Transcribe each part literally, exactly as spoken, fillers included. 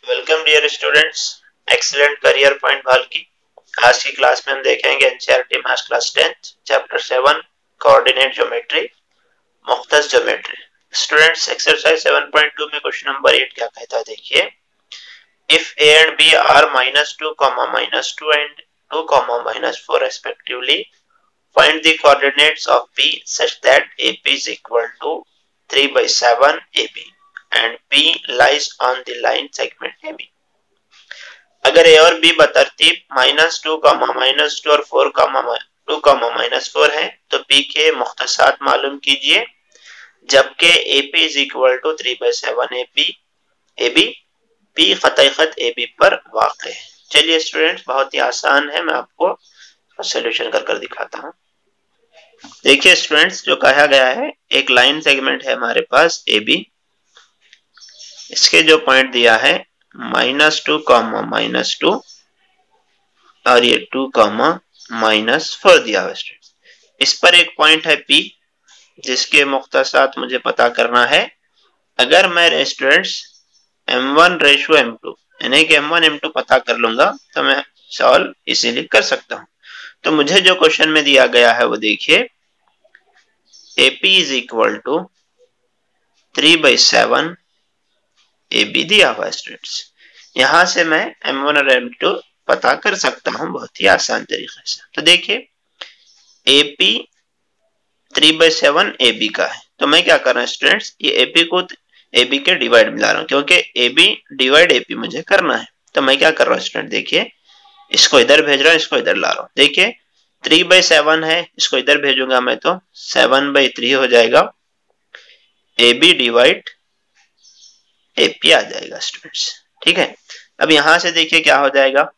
Welcome dear students, excellent career point भाल की आज की क्लास में हम देखेंगे NCERT maths class tenth chapter seven coordinate geometry मुख्तस geometry. Students exercise seven point two में क्वेश्चन नंबर एट क्या कहता है, देखिए। If A and B are minus two comma minus two and two comma minus four respectively, find the coordinates of P such that A P is equal to three by seven A B and P lies on the line segment A B। अगर A और B बतरतीब minus two comma minus two और four comma two comma minus four है तो P के मुख्तसात मालूम कीजिए, जबकि A P is equal to three by seven A B A B P खतई खत A B पर वाक़ है। चलिए स्टूडेंट्स, बहुत ही आसान है, मैं आपको सॉल्यूशन कर कर दिखाता हूँ। देखिए स्टूडेंट्स, जो कहा गया है एक लाइन सेगमेंट है हमारे पास ए बी, इसके जो पॉइंट दिया है minus two comma minus two और ये टू कॉमा माइनस फोर दिया हुआ स्टूडेंट्स। इस पर एक पॉइंट है पी जिसके मुख्तसात मुझे पता करना है। अगर मैं students M one ratio M two यानी कि एम वन एम टू पता कर लूंगा तो मैं सॉल्व इसीलिए कर सकता हूँ। तो मुझे जो क्वेश्चन में दिया गया है वो देखिए, A P is equal to three by seven A B दिया हुआ स्टूडेंट्स। यहां से मैं एम वन और एम टू पता कर सकता हूं बहुत ही आसान तरीके से। तो देखिए A P three by seven A B का है, तो मैं क्या कर रहा हूं स्टूडेंट्स, ये A P को A B के डिवाइड में ला रहा हूं क्योंकि A B divide A P मुझे करना है। तो मैं क्या कर रहा हूं स्टूडेंट, देखिए इसको इधर भेज रहा हूं, इसको इधर ला रहा हूं। देखिए थ्री बाई सेवन है, इसको इधर भेजूंगा मैं तो सेवन बाई थ्री हो जाएगा, A B divide A P आ जाएगा स्टूडेंट्स। ठीक है, अब यहां से देखिए क्या हो जाएगा,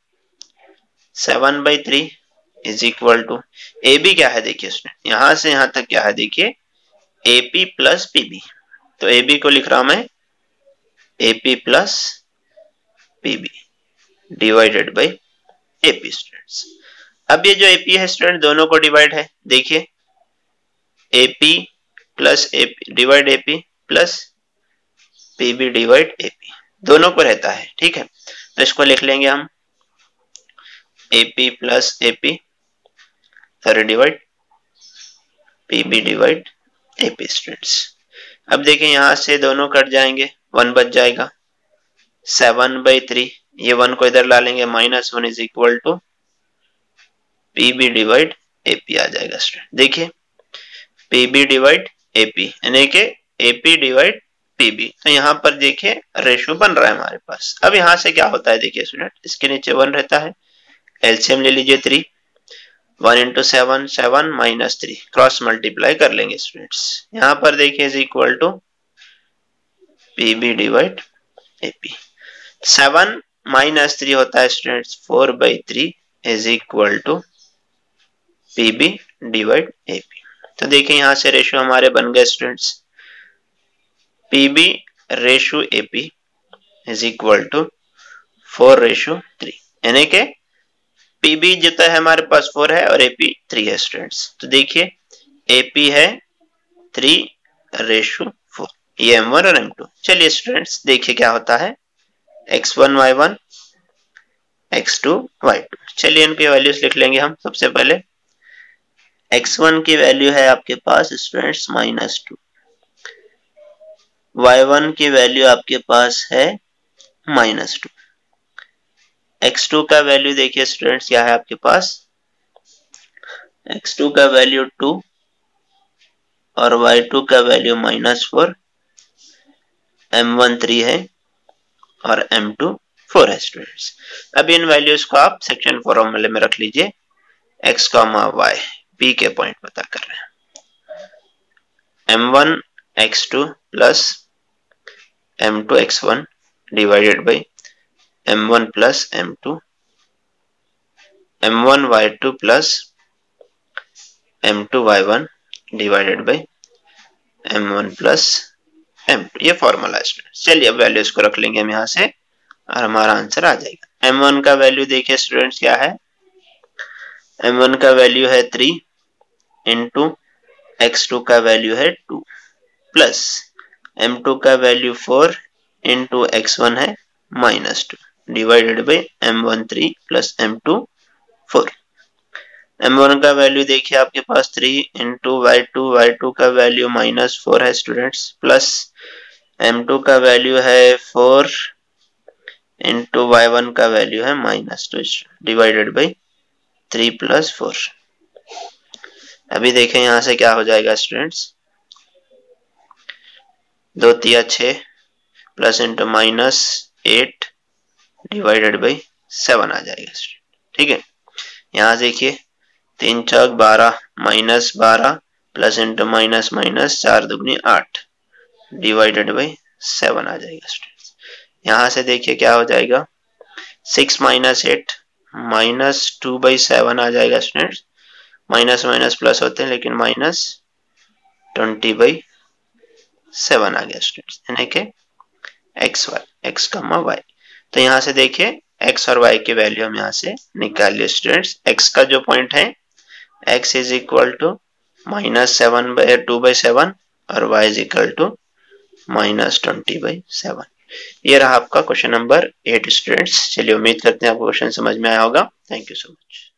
seven by three is equal to A B क्या है, देखिए स्टूडेंट यहां से यहां तक क्या है, देखिए A P plus P B. तो ए बी को लिख रहा हूं मैं A P plus P B divided by A P students. अब ये जो A P है स्टूडेंट दोनों को डिवाइड है, देखिए A P plus A P divide A P plus P B divide A P दोनों को रहता है। ठीक है, तो इसको लिख लेंगे हम A P plus A P sorry divide P B divide A P students. अब देखिए यहां से दोनों कट जाएंगे, वन बच जाएगा, सेवन बाई थ्री ये वन को इधर ला लेंगे, minus one is equal to P B divide A P आ जाएगा स्टूडेंट। देखिए P B divide A P यानी कि A P divide P B, तो यहाँ पर देखिए रेशो बन रहा है हमारे पास। अब यहाँ से क्या होता है, देखिए स्टूडेंट इसके नीचे वन रहता है, एलसीएम ले लीजिए three, one into seven seven minus three cross multiply कर लेंगे स्टूडेंट्स। यहाँ पर देखिए is equal to P B divide A P, seven minus three होता है students four by three is equal to P B divide A P. तो देखिए यहां से रेशो हमारे बन गए students, P B ratio A P is equal to four ratio three यानी कि पी बी जितना है हमारे पास फोर है और ए पी थ्री है स्टूडेंट्स। तो देखिए ए पी है थ्री रेशो फोर, ये एम वन और एम टू। चलिए स्टूडेंट्स देखिए क्या होता है, X one Y one X two Y two. चलिए इनकी वैल्यूज लिख लेंगे हम। सबसे पहले एक्स वन की वैल्यू है आपके पास students minus two, Y one की वैल्यू आपके पास है माइनस टू, एक्स टू का वैल्यू देखिए स्टूडेंट्स क्या है आपके पास, एक्स टू का वैल्यू टू और वाई टू का value minus four, M one three है और एम टू फोर है स्टूडेंट्स। अब इन वैल्यूज को आप सेक्शन फॉर्मूले में रख लीजिए, एक्स कॉमा वाई P के पॉइंट पता कर रहे हैं, M one X two plus M two X one divided by M one plus M two, M one Y two plus M two Y one divided by M one plus M two. ये formula है students. चलिए अब values को रख लेंगे हम यहाँ से और हमारा आंसर आ जाएगा। एम वन का वैल्यू देखिए स्टूडेंट्स क्या है, एम वन का वैल्यू है थ्री इंटू एक्स टू का वैल्यू है टू प्लस एम टू का value four into X one है minus two divided by M one three plus M two four. M one का value देखिए आपके पास three into Y two, Y two का value minus four है students, plus M two का value है four into Y one का value है minus two divided by three plus four. अभी देखें यहां से क्या हो जाएगा स्टूडेंट्स, दो तिया छः plus into minus eight divided by seven आ जाएगा स्टूडेंट। ठीक है, यहां देखिए तीन चौक बारह माइनस बारह प्लस इंटू माइनस माइनस चार दुगनी आठ डिवाइडेड बाई सेवन आ जाएगा स्टूडेंट्स। यहां से देखिए क्या हो जाएगा, six minus eight minus two by seven आ जाएगा स्टूडेंट्स। माइनस माइनस प्लस होते हैं लेकिन माइनस ट्वेंटी बाई सेवन आ गया स्टूडेंट्स, यानी कि X Y X comma Y. तो यहाँ से देखिए x और y की वैल्यू हम यहाँ से निकाल लिए स्टूडेंट्स। x का जो पॉइंट है x is equal to minus seven by two by seven और y is equal to minus twenty by seven. ये रहा आपका क्वेश्चन नंबर एट स्टूडेंट्स। चलिए उम्मीद करते हैं आपको क्वेश्चन समझ में आया होगा। Thank you so much.